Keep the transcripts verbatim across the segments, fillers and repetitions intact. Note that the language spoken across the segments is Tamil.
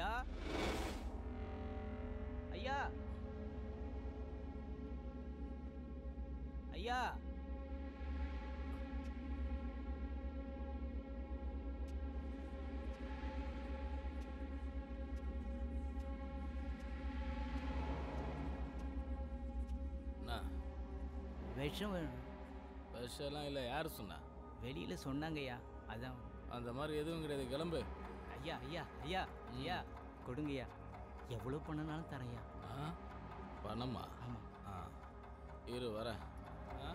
ஐயா ஐயா ஐயா விஷம் வேணும். விஷம்லாம் இல்லை. யார் சொன்னா? வெளியில சொன்னாங்கய்யா. அதான். அந்த மாதிரி எதுவும் கிடையாது. கிளம்பு. ஐயா ஐயா ஐயா ஐயா கொடுங்கய்யா. எவ்வளோ பண்ணனாலும் தரையா. ஆ பணமா? ஆமாம். ஆ இரு வரேன். ஆ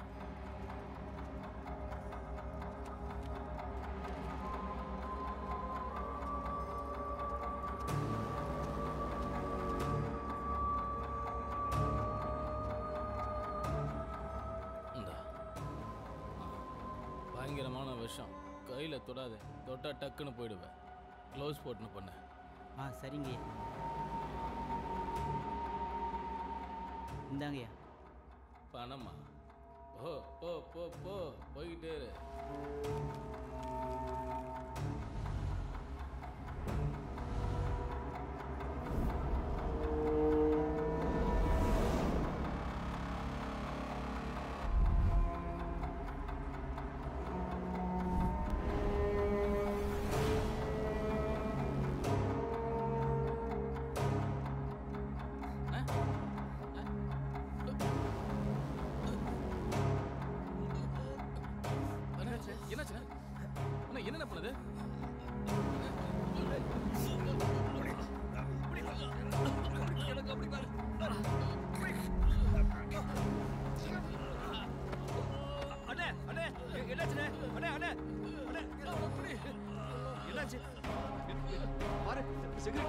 பயங்கரமான விஷம். கையில் தொடாத. தொட்டா டக்குன்னு போயிடுவேன். க்ளவுஸ் போட்டுன்னு பண்ண. ஆ சரிங்கய்யா. இந்தாங்கய்யா. பணமா? ஓ போ போ போ போய்கிட்டே இரு. என்ன பண்ணுது? அண்ணே அண்ணே என்னாச்சு? அண்ணே அண்ணே என்னாச்சு? பாரு சிகரெட்.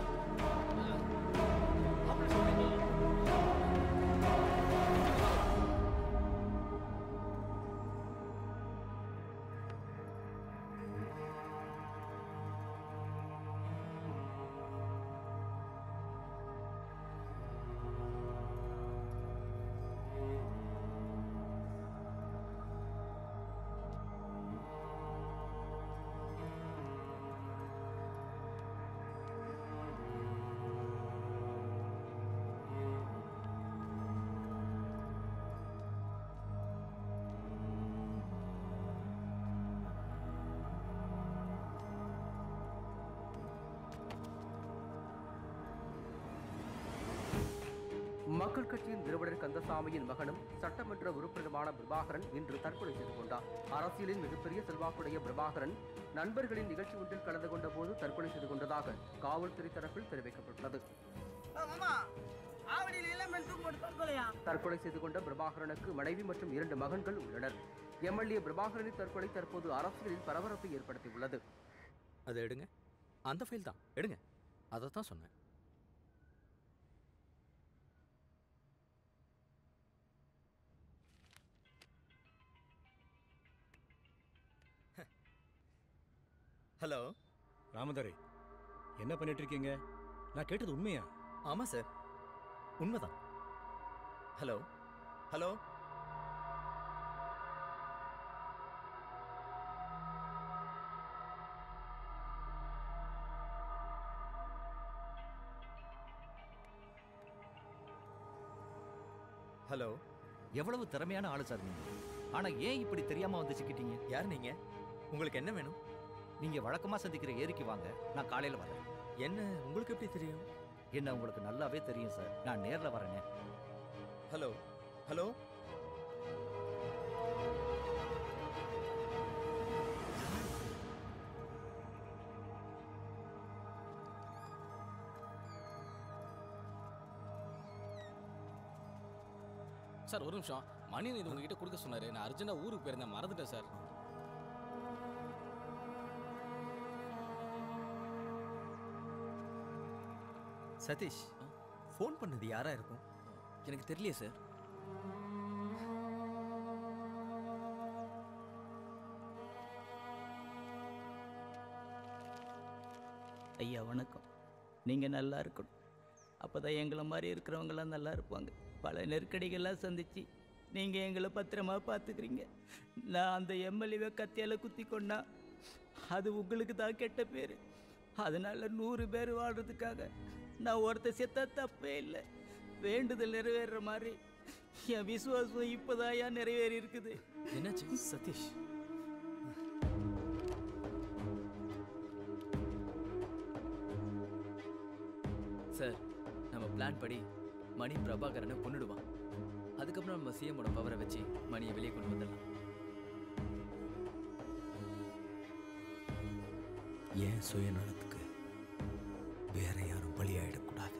மக்கள் கட்சியின் நிறுவனர் கந்தசாமியின் மகனும் சட்டமன்ற உறுப்பினருமான பிரபாகரன் இன்று தற்கொலை செய்து கொண்டார். அரசியலின் மிகப்பெரிய செல்வாக்குடைய பிரபாகரன் நண்பர்களின் நிகழ்ச்சி ஒன்றில் கலந்து கொண்ட போது தற்கொலை செய்து கொண்டதாக காவல்துறை தரப்பில் தெரிவிக்கப்பட்டுள்ளது. தற்கொலை செய்து கொண்ட பிரபாகரனுக்கு மனைவி மற்றும் இரண்டு மகன்கள் உள்ளனர். எம்எல்ஏ பிரபாகரனின் தற்கொலை தற்போது அரசியலில் பரபரப்பை ஏற்படுத்தியுள்ளது. அதை எடுங்க. அந்த ஃபைல் தான் எடுங்க. அதை தான் சொன்னேன். ஹலோ ராமதாரி, என்ன பண்ணிட்டு இருக்கீங்க? நான் கேட்டது உண்மையா? ஆமா சார், உண்மைதான். ஹலோ ஹலோ ஹலோ எவ்வளவு திறமையான ஆளு சார் நீங்க. ஆனா ஏன் இப்படி தெரியாம வந்து சிக்கிட்டீங்க? யார் நீங்க? உங்களுக்கு என்ன வேணும்? நீங்க வழக்கமா சந்திக்கிற ஏரிக்கு வாங்க, நான் காலையில வரேன். என்ன உங்களுக்கு எப்படி தெரியும்? என்ன உங்களுக்கு நல்லாவே தெரியும் சார், நான் நேர்ல வரேனே. ஹலோ ஹலோ சார் ஒரு நிமிஷம். மணியன் இது உங்ககிட்ட கொடுக்க சொன்னாரு. நான் அர்ஜென்டா ஊருக்கு போயிருந்தேன், மறந்துட்டேன் சார். சதீஷ், ஃபோன் பண்ணது யாரா இருக்கும்? எனக்கு தெரியலையே சார். ஐயா வணக்கம். நீங்கள் நல்லா இருக்கணும். அப்போ தான் எங்களை மாதிரி இருக்கிறவங்களாம் நல்லா இருப்பாங்க. பல நெருக்கடிகள்லாம் சந்திச்சு நீங்கள் எங்களை பத்திரமா பார்த்துக்கிறீங்க. நான் அந்த எம்எல்ஏவை கத்தியால் குத்தி கொண்டா அது உங்களுக்கு தான் கெட்ட பேர். அதனால நூறு பேர் வாழ்றதுக்காக நான் ஒருத்த செத்தா தப்பே இல்லை. வேண்டுதல் நிறைவேற மாதிரி என் விசுவாசம் இப்போதாயா நிறைவேறி இருக்குது. என்னாச்சு சதீஷ், சார், நம்ம பிளான் படி மணி பிரபாகரனை கொன்னுடுவான். அதுக்கப்புறம் நம்ம சிஎம்மோட பவரை வச்சு மணியை வெளியே கொண்டு வந்துடலாம். ஏன் சுயநலத்துக்கு வேற யாரும் பலியாயிடக்கூடாது.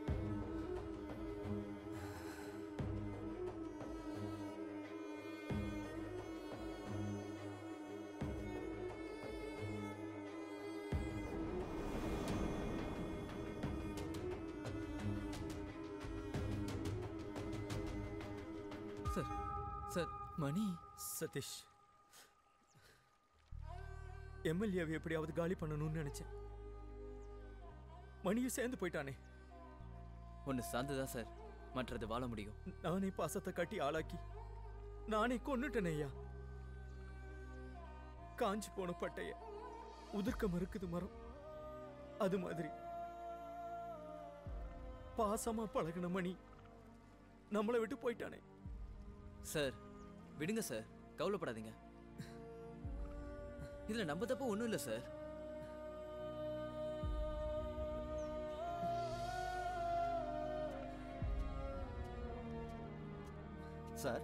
சார் சார் மணி சதீஷ், எம்எல்ஏவை எப்படியாவது காலி பண்ணணும்னு நினைச்சேன். மணியும் சேர்ந்து போயிட்டானே. ஒன்று சார்ந்துதான் சார் மற்றது வாழ முடியும். நானே பாசத்தை கட்டி ஆளாக்கி நானே கொன்னுட்டேனே ஐயா. காஞ்சி போன பட்டைய உதிர்க்க மறுக்குது மரம். அது மாதிரி பாசமா பழகின மணி நம்மளை விட்டு போயிட்டானே. சார் விடுங்க சார், கவலைப்படாதீங்க. இதுல நம்ம தப்பு ஒன்றும் இல்லை சார். சார்,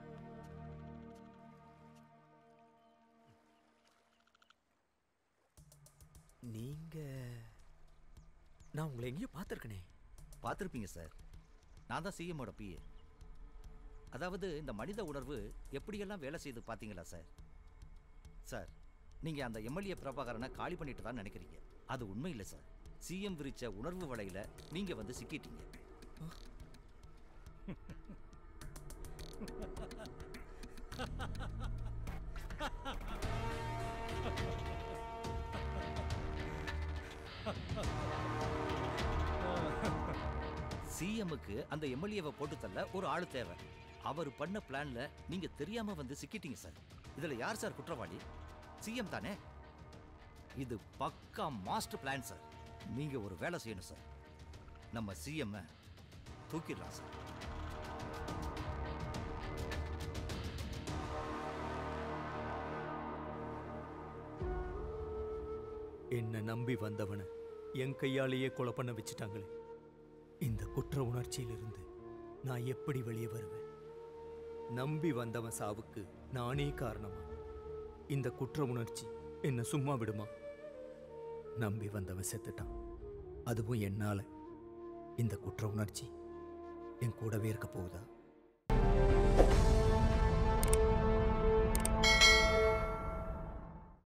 நீங்க நான் உங்களை எங்கேயோ பார்த்துருக்கனே. பார்த்துருப்பீங்க சார். நான் தான் சிஎம்மோட பிஏ. அதாவது இந்த மனித உணர்வு எப்படியெல்லாம் வேலை செய்து பார்த்தீங்களா சார்? சார், நீங்கள் அந்த எம்எல்ஏ பிரபாகரனை காலி பண்ணிட்டு தான் நினைக்கிறீங்க. அது உண்மை இல்லை சார். சிஎம் விரிச்ச உணர்வு வலையில் நீங்கள் வந்து சிக்கிட்டீங்க. சிஎம்முக்கு அந்த எம்எல்ஏவை போட்டு தள்ள ஒரு ஆள் தேவை. அவர் பண்ண பிளான்ல நீங்க தெரியாம வந்து சிக்கிட்டீங்க சார். இதுல யார் சார் குற்றவாளி? சிஎம் தானே. இது பக்கா மாஸ்டர் பிளான் சார். நீங்க ஒரு வேலை செய்யணும் சார். நம்ம சிஎம் தூக்கிடலாம் சார். என்ன நம்பி வந்தவனை என் கையாலேயே கொலை பண்ண வச்சுட்டாங்களே. இந்த குற்ற உணர்ச்சியிலிருந்து நான் எப்படி வெளியே வருவேன்? நம்பி வந்தவன் சாவுக்கு நானே காரணமா? இந்த குற்ற உணர்ச்சி என்ன சும்மா விடுமா? நம்பி வந்தவன் செத்துட்டான். அதுவும் என்னால. இந்த குற்ற உணர்ச்சி என் கூடவே இருக்க போகுதா?